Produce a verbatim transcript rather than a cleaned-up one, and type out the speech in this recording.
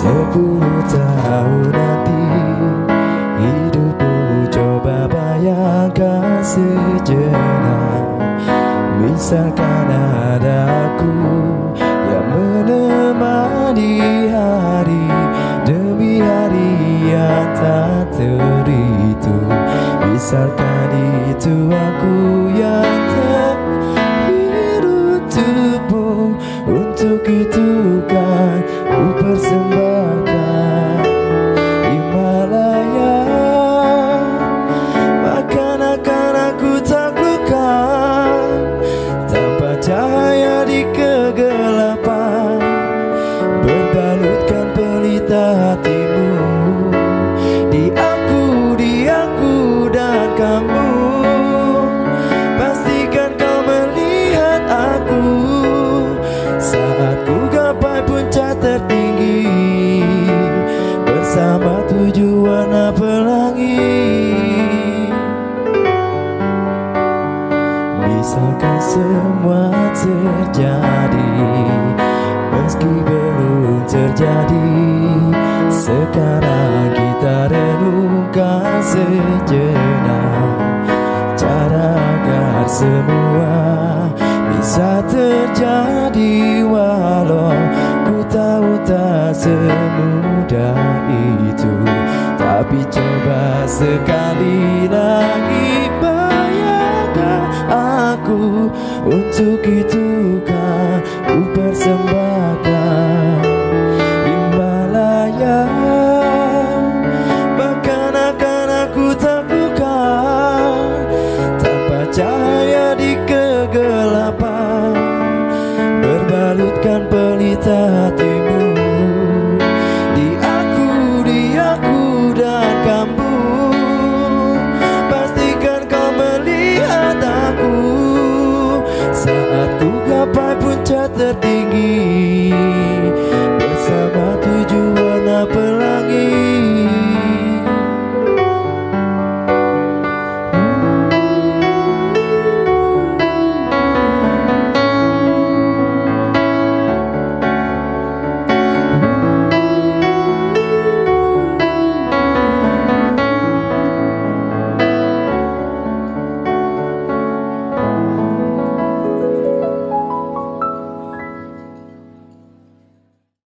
Sepuluh tahun nanti hidupku coba bayangkan sejenak. Misalkan ada aku yang menemani hari demi hari yang tak terhitung. Misalkan itu aku yang terhidup tubuh, untuk itu kan ku persembahkan Himalaya. Bahkan akan aku taklukkan tanpa cahaya di kegelapan, berbalutkan pelita hatimu di aku, di aku dan kamu. Pastikan kau melihat aku saat ku gapai puncak tertinggi bersama tujuh warna pelangi. Misalkan semua terjadi meski belum terjadi, sekarang kita renungkan sejenak cara agar semua bisa terjadi. Walau ku tahu tak semudah itu, tapi coba sekali lagi bayangkan aku, untuk itu kan ku persembahkan Himalaya. Bahkan akan aku taklukkan tanpa cahaya di kegelapan, berbalutkan pelita hatimu di aku, di aku dan kamu. Pastikan kau melihat aku saat ku gapai puncak tertinggi